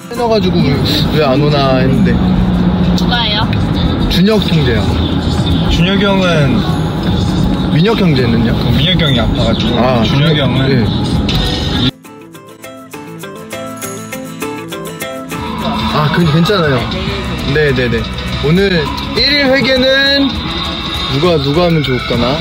해놔가지고 왜 안 오나 했는데. 누가예요? 준혁 형제요. 준혁이 형은 민혁 형제는요? 민혁이 형이 아파가지고 준혁이 형은 네. 아, 괜찮아요. 네네네. 오늘 1일 회계는 누가 하면 좋을까나?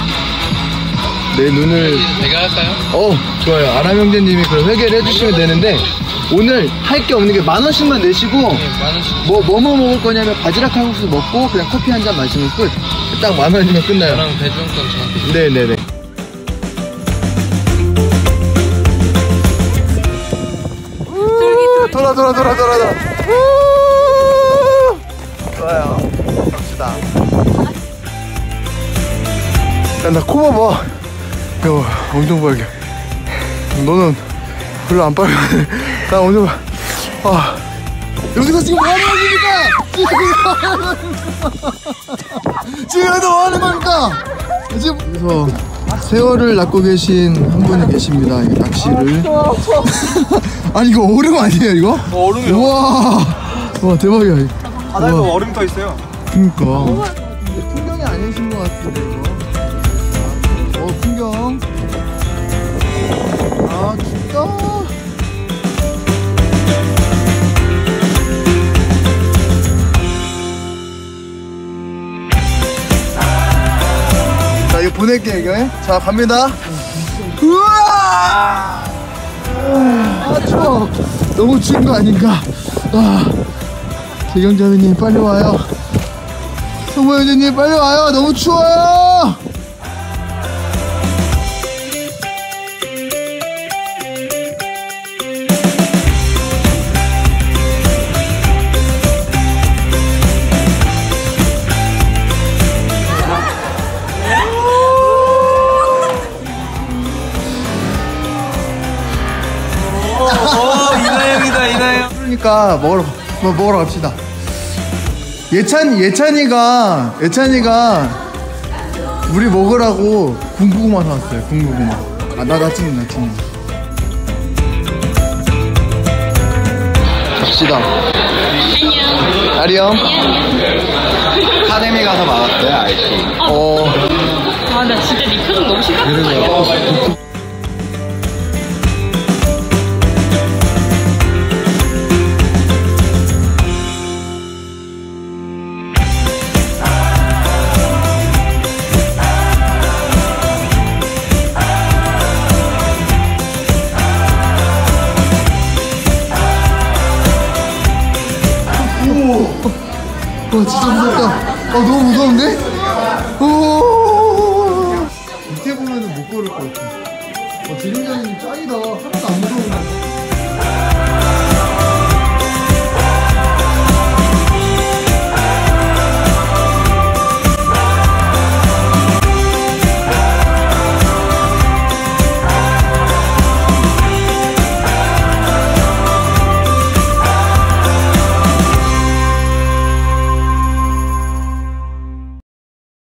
내 눈을 제가 할까요? 좋아요. 아람 형제님이 그럼 회계를 해주시면 되는데, 오늘 할 게 없는 게 10,000원씩만 내시고, 네, 10,000원씩. 뭐 먹을 거냐면 바지락 칼국수 먹고 그냥 커피 한 잔 마시면 끝. 딱 10,000원이면 끝나요. 저랑 배주원권 저한테. 네네네. 돌아. 좋아요. 갑시다. 야, 나 코 봐봐. 야, 엄청 빨개. 너는 별로 안 빨개. 나 엄청 여기서 지금 뭐 하는 겁니까? 지금 여기서 뭐 하는 겁니까? 지금 여기서 새어를 낳고 계신 한 분이 계십니다. 이 낚시를. 아니 이거 얼음 아니에요 이거? 얼음이요. 와 대박이야. 바다에도 얼음 더 있어요. 그니까 풍경이 아니신 것 같은데 이거. 풍경. 춥다. 자, 이거 보낼게 이거. 자, 갑니다. 우와! 추워. 너무 추운 거 아닌가? 재경자매님 빨리 와요. 성모형제님 빨리 와요. 너무 추워요. 이나영이다. 그러니까 먹으러 갑시다. 예찬이가 우리 먹으라고 군고구마 사왔어요. 군고구마. 나 찍는. 갑시다. 아리엄. 아카데미 가서 막았어요, 아이씨. 나 진짜 네 표정 너무 심각하다. 진짜 무섭다. 너무 무서운데? 밑에 보면은 못 걸을 것 같아. 재경자님 짱이다. 하나도 안